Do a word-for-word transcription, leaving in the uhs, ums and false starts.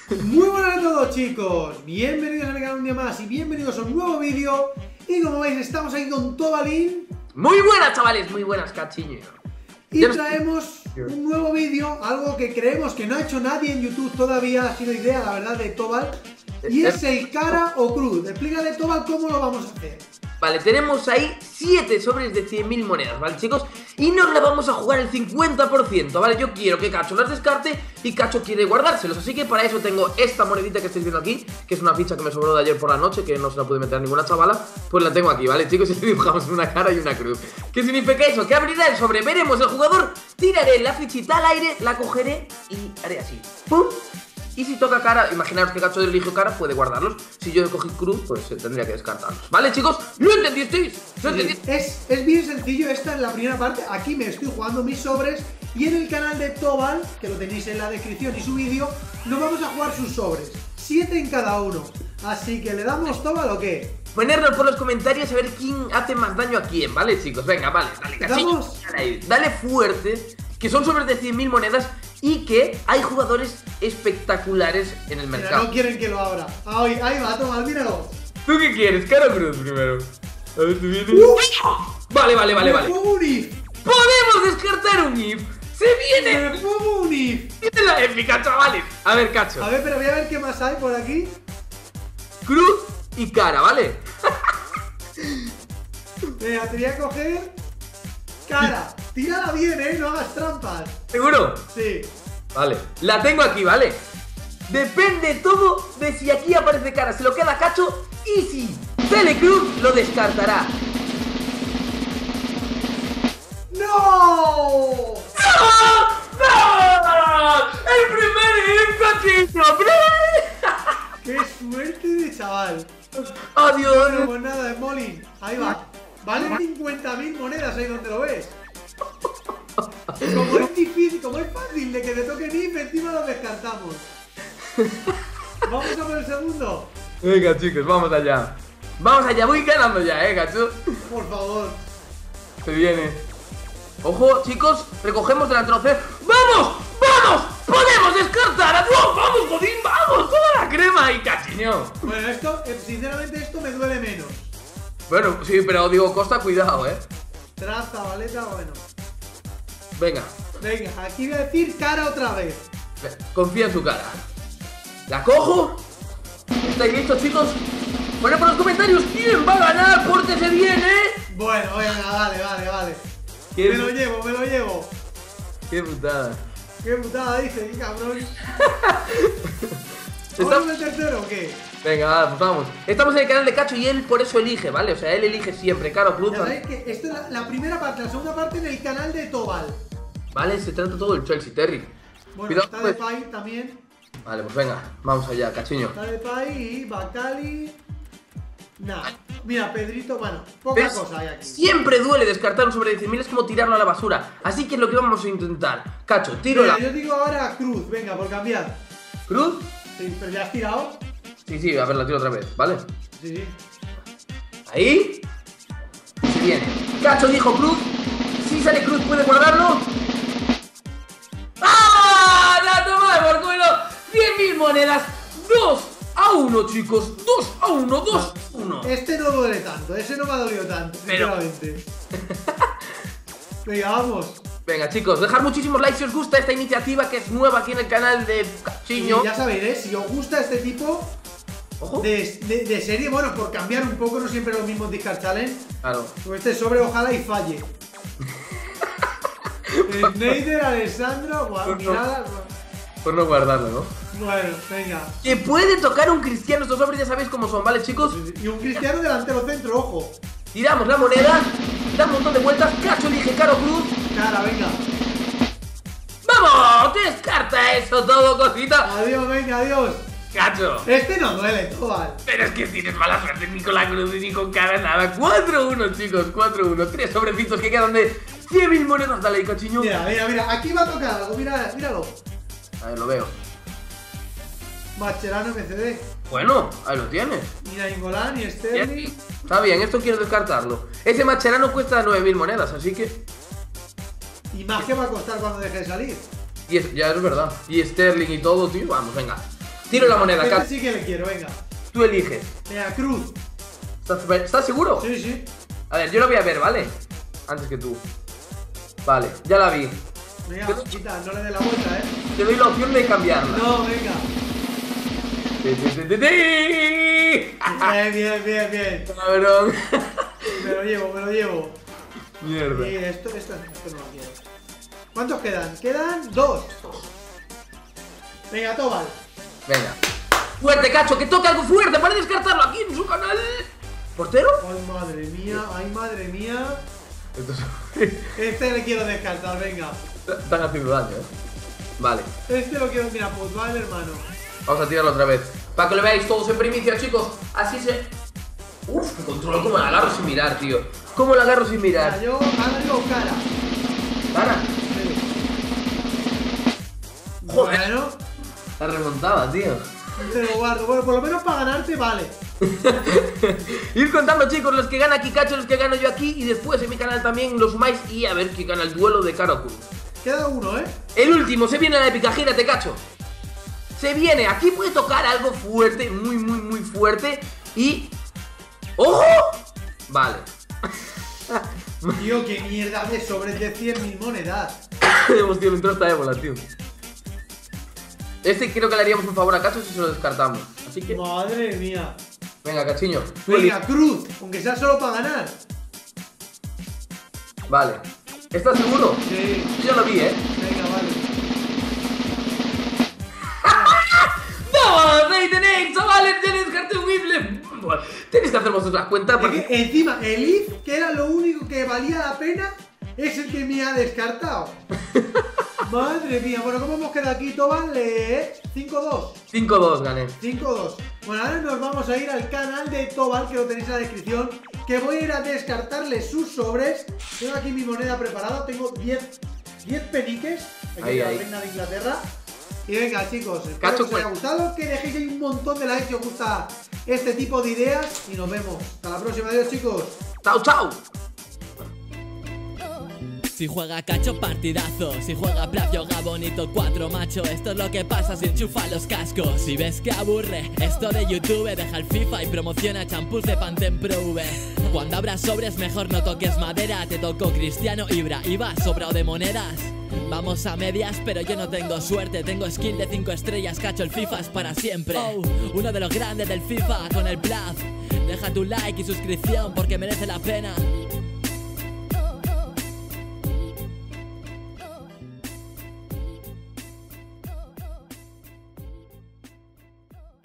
Muy buenas a todos, chicos, bienvenidos al canal un día más y bienvenidos a un nuevo vídeo. Y como veis estamos aquí con Tobalín. Muy buenas, chavales, muy buenas, cachiño. Y traemos un nuevo vídeo, algo que creemos que no ha hecho nadie en YouTube todavía, ha sido idea, la verdad, de Tobal. Y es el cara o cruz. Explícale, Tobal, cómo lo vamos a hacer. Vale, tenemos ahí siete sobres de cien mil monedas, ¿vale, chicos? Y nos la vamos a jugar el cincuenta por ciento, ¿vale? Yo quiero que Cacho las descarte y Cacho quiere guardárselos. Así que para eso tengo esta monedita que estáis viendo aquí, que es una ficha que me sobró de ayer por la noche, que no se la pude meter a ninguna chavala. Pues la tengo aquí, ¿vale, chicos? Y dibujamos una cara y una cruz. ¿Qué significa eso? Que abrirá el sobre, veremos el jugador, tiraré la fichita al aire, la cogeré y haré así, ¡pum! Y si toca cara, imaginaos que Cacho eligió cara, puede guardarlos. Si yo cogí cruz, pues se tendría que descartarlos. ¿Vale, chicos? ¿Lo entendisteis? ¿Lo entendisteis? Es, es bien sencillo, esta es la primera parte. Aquí me estoy jugando mis sobres. Y en el canal de Tobal, que lo tenéis en la descripción y su vídeo, nos vamos a jugar sus sobres. Siete en cada uno. Así que, ¿le damos Tobal o qué? Ponernos por los comentarios a ver quién hace más daño a quién, ¿vale, chicos? Venga, vale, dale, cachillo, dale, dale fuerte, que son sobres de cien mil monedas y que hay jugadores espectaculares en el mercado. Pero no quieren que lo abra. Ahí, ahí va, Tobal, míralo. ¿Tú qué quieres? ¿Cara o cruz primero? A ver, tú vienes. Uh, vale, vale, vale, vale. Me pongo un if. ¡Podemos descartar un if! ¡Se viene! Me pongo un if. ¡Viene la épica, chavales! A ver, Cacho. A ver, pero voy a ver qué más hay por aquí. Cruz y cara, ¿vale? Venga, te voy a coger cara. Tírala bien, eh, no hagas trampas. ¿Seguro? Sí. Vale, la tengo aquí, ¿vale? Depende todo de si aquí aparece cara. Se lo queda Cacho y si sale cruz, lo descartará. ¡No! ¡No! ¡No! ¡El primer hip, Cachito! ¡Qué suerte de chaval! ¡Adiós! No, pues nada, es Molin. Ahí va. Vale cincuenta mil monedas ahí donde lo ves. Como es difícil, como es fácil de que te toque ni encima lo descartamos. Vamos a por el segundo. Venga, chicos, vamos allá. Vamos allá, voy ganando ya, eh, Cacho. Por favor. Se viene. Ojo, chicos, recogemos delante de los... ¡Vamos! ¡Vamos! ¡Podemos descartar! ¡Adiós! ¡Vamos, Godín! ¡Vamos! ¡Toda la crema ahí, cachiño! Bueno, esto, sinceramente, esto me duele menos. Bueno, sí, pero digo, Costa, cuidado, eh. Traza, baleta, bueno. Venga. Venga, aquí voy a decir cara otra vez. Confía en su cara. ¿La cojo? ¿Estáis listos, chicos? Poned por los comentarios quién va a ganar, pórtese bien, ¿eh? Bueno, venga, vale, vale, vale. ¿Qué Me lo llevo, me lo llevo. Qué putada. Qué putada dice, qué cabrón. Está... ¿Vamos el tercero o qué? Venga, va, pues vamos. Estamos en el canal de Cacho y él por eso elige, ¿vale? O sea, él elige siempre, Caro Cruz. Ya sabéis que esto es la, la primera parte, la segunda parte en el canal de Tobal. Vale, se trata todo del Chelsea, Terry. Bueno, Cuidado, está pues. de Pai también. Vale, pues venga, vamos allá, cachiño. Está de Pai y Bacali. Nada. Mira, Pedrito, bueno, poca ¿Ves? cosa hay aquí. Siempre duele descartar un sobre diez mil, es como tirarlo a la basura. Así que es lo que vamos a intentar. Cacho, tiro Mira, la... yo digo ahora Cruz, venga, por cambiar. ¿Cruz? Sí, pero ya has tirado. Sí, sí, a ver, la tiro otra vez, ¿vale? Sí, sí. Ahí. Se viene. Cacho dijo cruz. Si sale cruz, puede guardarlo. ¡Ah! ¡La toma de por culo! cien mil monedas. dos a uno, chicos. dos a uno, dos a uno. Este no duele tanto, ese no me ha dolido tanto, Pero... sinceramente. Venga, vamos. Venga, chicos, dejad muchísimos likes si os gusta esta iniciativa que es nueva aquí en el canal de Cachiño. Y ya sabéis, ¿eh? Si os gusta este tipo Ojo. de, de, de serie, bueno, por cambiar un poco, no siempre los mismos Discard Challenge. Claro. Pues este sobre ojalá y falle. Snyder, Alessandro, guau, mirada. Por no guardarlo, ¿no? Bueno, venga. Que puede tocar un cristiano, estos sobres ya sabéis cómo son, ¿vale, chicos? Y un cristiano delantero centro, ojo. Tiramos la moneda, da un montón de vueltas, Cacho elige Caro Cruz. Cara, venga. ¡Vamos! ¡Descarta eso todo, cosita! Adiós, venga, adiós. ¡Cacho! Este no duele, Tobal. Pero es que tienes mala suerte ni con la cruz ni con cara nada. cuatro a uno, chicos, cuatro a uno. Tres sobrecitos que quedan de cien mil monedas. Dale ahí, cachiño. Mira, mira, mira. Aquí va a tocar algo. Mira, míralo. A ver, lo veo. Mascherano M C D. Bueno, ahí lo tienes. Mira, Ingolán y Sterling. Está bien, esto quiero descartarlo. Ese Mascherano cuesta nueve mil monedas, así que... Y más que va a costar cuando deje de salir. Y es, ya es verdad. Y Sterling y todo, tío. Vamos, venga. Tiro la moneda, Este Cacho. sí que le quiero, venga. Tú eliges. Venga, cruz. ¿Estás, ¿Estás seguro? Sí, sí. A ver, yo lo voy a ver, ¿vale? Antes que tú. Vale, ya la vi. Venga, quita, no le dé la vuelta, eh. Te doy la opción de cambiarla. No, venga. Ti, ti, ti, ti, ti. Bien, bien, bien, bien. Cabrón. Me lo llevo, me lo llevo. Mierda. Y esto, esto, esto no lo quiero. ¿Cuántos quedan? Quedan dos. Venga, Tobal. Venga. Fuerte, Cacho, que toque algo fuerte para descartarlo aquí en su canal. ¿Portero? Ay, madre mía, ay, madre mía. Entonces, Este le quiero descartar, venga. están haciendo daño, ¿eh? Vale. Este lo quiero, mira, pues vale, hermano. Vamos a tirarlo otra vez. Para que lo veáis todos en primicia, chicos. Así se... Uf, que controlo como la agarro sin mirar, tío. ¿Cómo la agarro sin Mira, mirar? yo agarro cara. ¿Cara? Joder. Bueno, La remontada, tío. te lo guardo. Bueno, por lo menos para ganarte vale. Ir contando, chicos, los que gana aquí Cacho, los que gano yo aquí. Y después en mi canal también lo sumáis y a ver quién gana el duelo de cara o cruz. Queda uno, ¿eh? El último, se viene la épica, gírate, Cacho. Se viene, aquí puede tocar algo fuerte, muy, muy, muy fuerte. Y... ¡ojo! Vale. Tío, qué mierda de sobres de cien mil monedas. Hostia, me entró esta ébola, tío. Este creo que le haríamos un favor a Cacho si se lo descartamos. Así que... Madre mía. venga, Cachiño. Venga, cruz, aunque sea solo para ganar. Vale. ¿Estás seguro? Sí. Yo ya lo vi, ¿eh? Venga, vale. ¡No! ¡Ahí tenéis, chavales! ¡Ya descarté un Ifle! Tenéis que hacer vosotros las cuentas Es porque... que encima, el if, que era lo único que valía la pena, es el que me ha descartado. Madre mía. Bueno, ¿cómo hemos quedado aquí, Tobal? cinco dos. cinco dos gané. cinco dos. Bueno, ahora nos vamos a ir al canal de Tobal, que lo tenéis en la descripción, que voy a ir a descartarle sus sobres. Tengo aquí mi moneda preparada, tengo diez peniques, aquí Ahí, de la ahí. reina de Inglaterra. Y venga, chicos, espero Cacho, que os haya pues. gustado, que dejéis ahí un montón de likes si os gusta este tipo de ideas y nos vemos. Hasta la próxima, adiós, chicos. ¡Chao, chao! Si juega Cacho, partidazo. Si juega Plaf, yoga bonito, cuatro macho. Esto es lo que pasa si enchufa los cascos. Si ves que aburre esto de YouTube, deja el FIFA y promociona champús de Pantene Pro V. Cuando abras sobres, mejor no toques madera. Te tocó Cristiano Ibra, iba sobrado de monedas. Vamos a medias, pero yo no tengo suerte. Tengo skill de cinco estrellas, Cacho, el FIFA es para siempre. Oh, uno de los grandes del FIFA con el Plaf. Deja tu like y suscripción porque merece la pena.